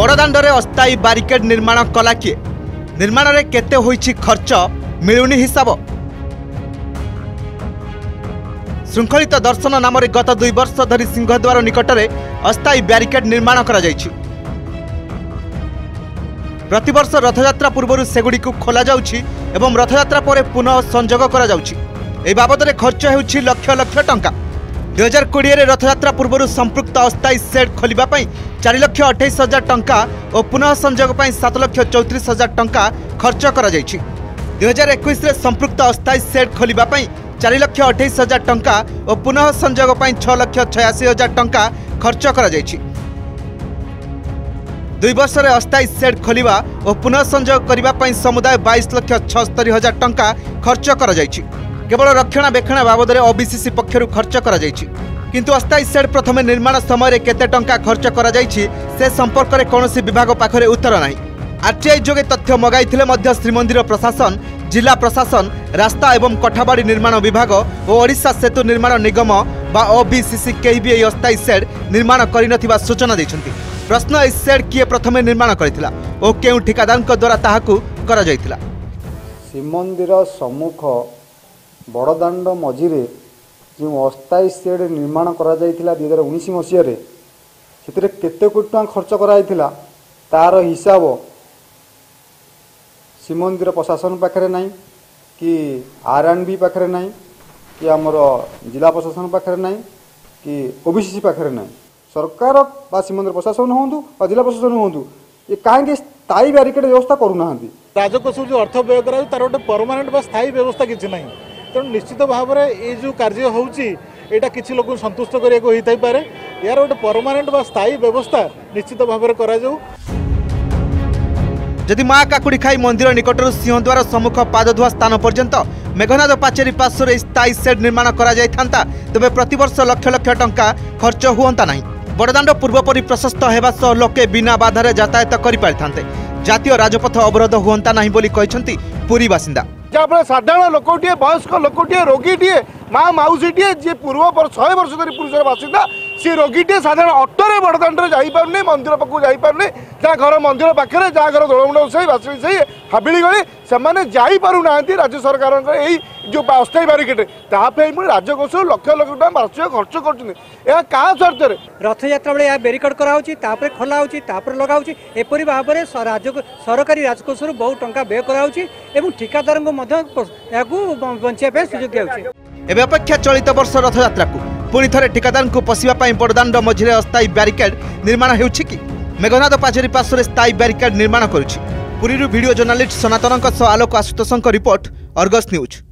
बड़दाण्डरे अस्थायी बारिकेड निर्माण कला किए? निर्माण रे केते होईछि खर्च मिलुनी हिसाब? श्रृंखलित दर्शन नाम गत 2 वर्ष धरी सिंहद्वार निकट में अस्थायी बैरिकेड निर्माण करा जायछि। प्रतिवर्ष रथयात्रा पूर्व सेगुड़ी खोल जाउछि एवं रथयात्रा पर पुनः संजोग करा जाउछि। ए बाबद में खर्च होउछि लक्ष लक्ष टंका। 2020 रे रथयात्रा पूर्व संपृक्त अस्थायी सेड खोलिबा पई 4,28,000 टंका और पुनः संजोग पई 7,34,000 टंका खर्च करा जायछि। 2021 रे संपृक्त अस्थायी सेड खोलिबा पई 4,28,000 टंका और पुनः संजोग पई 6,86,000 टंका खर्च करा जायछि। 2 वर्ष रे अस्थायी सेड खोलिबा और पुनः संजोग करिबा पई समुदाय 22,76,000 टंका खर्च करा जायछि। केवल रक्षणाबेक्षण बाबद में ओबीसीसी पक्षर खर्च करा जायछि। किंतु अस्थायी सेड प्रथम निर्माण समय केते टंका खर्च करा जायछि से संपर्क में कौन विभाग पाखरे उत्तर नहीं। आरटीआई जोगे तथ्य मगाइथिले मध्य श्रीमंदिर प्रशासन, जिला प्रशासन, रास्ता एवं कठाबाड़ी निर्माण विभाग और ओडिशा सेतु निर्माण निगम बा ओबीसीसी केही भी एही अस्थायी सेड निर्माण करिनथिबा सूचना दैछन्ति। प्रश्न ए सेड किए प्रथम निर्माण करिथिला और केउ ठिकादारक द्वारा ताहाकू करा जायथिला? श्रीमंदिर सम्मुख बड़दाण्ड मझिरे जो अस्थायी सेड निर्माण करा जायथिला 2019 मसीह से केते कोटी टଙ୍କା खर्च कराइथिला तार हिसाब श्रीमंदिर प्रशासन पाखरे नहीं कि आरएनबी पाखरे नहीं कि आमर जिला प्रशासन पाखरे नहीं कि ओबीसीसी पाखरे नहीं। सरकार बा श्रीमंदिर प्रशासन होंतु और जिला प्रशासन होंतु ये कहीं स्थायी बैरिकेड व्यवस्था करूना। राजकोष जो अर्थ व्यय करा तार गोटे परमानेंट बा स्थायी व्यवस्था किसी ना। तेणु निश्चित भाव में ये जो कार्य होटा किसी लोक संतुष्ट करने यार गोटे परमानेंट बा स्थायी व्यवस्था निश्चित भाव में करा जाऊ। जदि माँ काकुड़ी खाई मंदिर निकटर सिंहद्वार सम्मुख पादधुआ स्थान पर्यंत मेघनाद पाचेरी पार्श्व स्थायी सेड निर्माण करा जायथांता तेबे प्रतिवर्ष लक्ष लक्ष टंका खर्च हुअंता नहीं। बड़दाण्ड पूर्वपरि प्रशस्त हेबा सह लोके बिना बाधारे यातायात करि पारिथांते। जातीय राजपथ अवरोध हुअंता नहीं बोली कहिसंती पुरी बासिंदा। जहाँ साधारण लोकटे, वयस्क लोकटे, रोगीटे, माँ माउसीटे जी पूर्व 100 वर्ष धरी पुरुषर बासिंदा सी रोगीटे साधारण अटोरे बड़दाण्ड जापे मंदिर पाक जापे जहाँ घर मंदिर पाखे जहाँ घर दोलमुंड से बासी हाबिली गली से जापना राज्य सरकार जो अस्थायी बैरिकेड राजकोष लक्ष लक्ष टका वार्षिक खर्च कर स्वार्थ रथयात्रा बेले बैरिकेड कराऊपर खोला लगा एपरी भाव में सरकारी राजकोष बहुत टंका व्यय कर ठिकादार बचाई सुजोग दिया। एबे अपेक्षा चलित वर्ष रथयात्रा को पुणी थे ठिकादार को पशिबा पई बड़दाण्ड मझिरे अस्थायी बैरिकेड निर्माण हेउछि कि? मेघनाद पाचेरी पार्श्व स्थायी बैरिकेड निर्माण करुछि। पुरीरू वीडियो जर्नालिस्ट सनातनक आलोक आशुतोषक रिपोर्ट, अर्गस न्यूज।